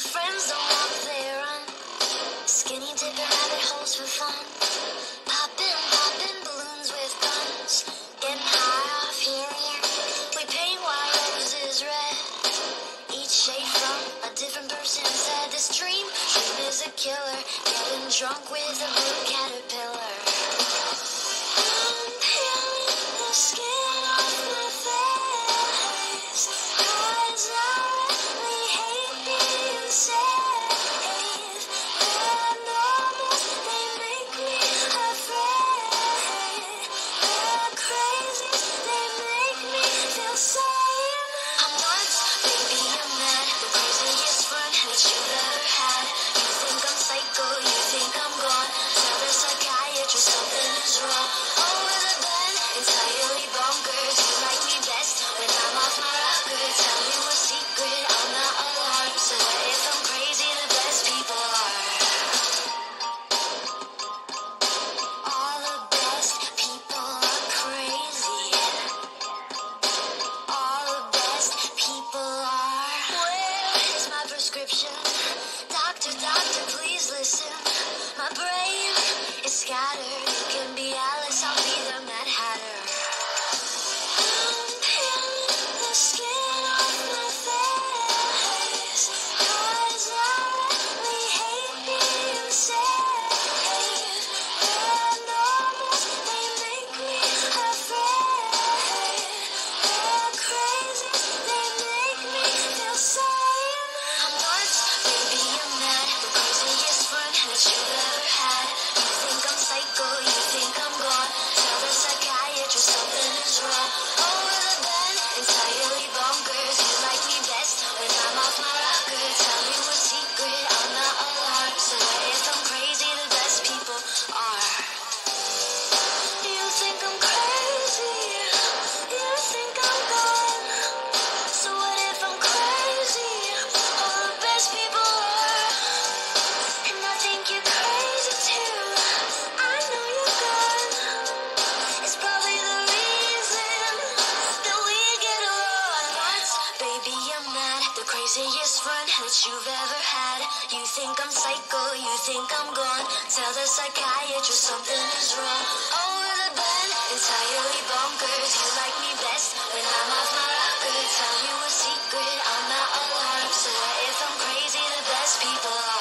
friends don't walk, they run. Skinny dipping rabbit holes for fun. Popping balloons with guns. Getting high off helium. We paint white roses red. Each shade from a different person said this dream is a killer. Getting drunk with a blue caterpillar. I'm peeling the skin off my face. 'Cause I really hate being safe. They're normal, they make me afraid. They're crazy, they make me feel sane. I'm nuts, baby, I'm mad. The craziest friend that you've ever had. You think I'm psycho, you think I'm gone. Tell the psychiatrist something is wrong. Over the bend, entirely bonkers. You like me best when I'm off my rocker. Tell me a secret, I'm not alarmed. So what if I'm crazy, the best people are. All the best people are crazy. All the best people are. Where is my prescription? Doctor, please listen. My brain is scattered. You can be Alice, I'll be the Mad Hatter. I'm peeling the skin off my face. 'Cause I really hate being safe. They're normal, they make me afraid. They're crazy, they make me feel sane. I'm nuts, baby, I'm mad. The craziest friend that you've ever had. You think I'm psycho, you think I'm gone. Tell the psychiatrist something is wrong. Over the bend, entirely bonkers. You like me best when I'm off my rocker. Tell me a secret, I'm not alarmed. So what if I'm crazy, the best people are. You think I'm crazy, you think I'm gone. So what if I'm crazy, all the best people are. And I think you're crazy too, I know you're gone. It's probably the reason that we get along. Nuts, baby, I'm mad. The craziest friend that you've ever had. You think I'm psycho, you think I'm gone. Tell the psychiatrist something is wrong. Over the bend, entirely bonkers. You like me best when I'm off my rocker. Tell you a secret, I'm not alarmed. So what if I'm crazy, the best people are.